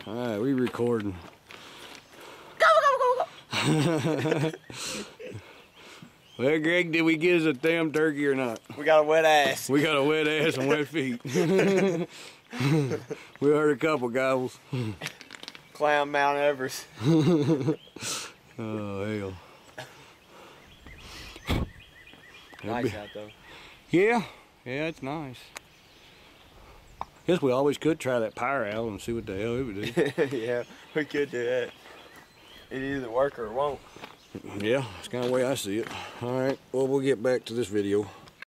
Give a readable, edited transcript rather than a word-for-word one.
All right, we recording. Well, Greg, did we get us a damn turkey or not? We got a wet ass. We got a wet ass and wet feet. We heard a couple gobbles. Climb Mount Everest. Oh, hell. Nice out though. Yeah, it's nice. Guess we always could try that power owl and see what the hell it would do. Yeah, we could do that. It either work or it won't. Yeah, that's kind of the way I see it. All right, well, we'll get back to this video.